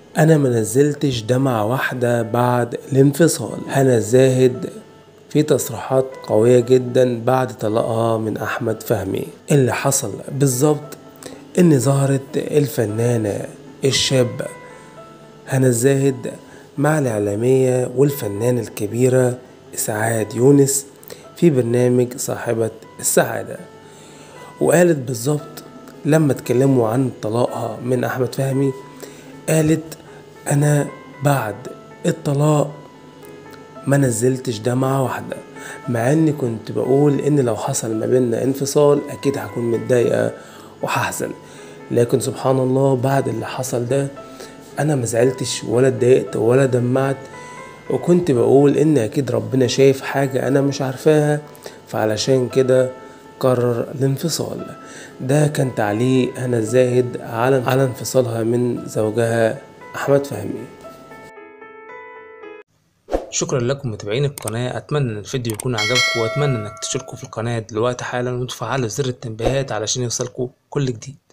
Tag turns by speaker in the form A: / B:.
A: انا ما نزلتش دمعة واحدة بعد الانفصال. هنا الزاهد في تصريحات قوية جدا بعد طلاقها من احمد فهمي. اللي حصل بالظبط ان ظهرت الفنانة الشابة هنا الزاهد مع الإعلامية والفنانة الكبيرة إسعاد يونس في برنامج صاحبة السعادة، وقالت بالظبط لما اتكلموا عن طلاقها من أحمد فهمي، قالت أنا بعد الطلاق ما نزلتش دمعة واحدة، مع اني كنت بقول ان لو حصل ما بيننا انفصال اكيد هكون متضايقة وهحزن، لكن سبحان الله بعد اللي حصل ده انا ما زعلتش ولا اتضايقت ولا دمعت، وكنت بقول ان اكيد ربنا شايف حاجة انا مش عارفاها، فعلشان كده قرر الانفصال. ده كان تعليق هنا الزاهد على انفصالها من زوجها احمد فهمي.
B: شكرا لكم متابعين القناة، اتمنى ان الفيديو يكون عجبكم، واتمنى انك تشتركوا في القناة دلوقتي حالا وتفعلوا زر التنبيهات علشان يوصلكوا كل جديد.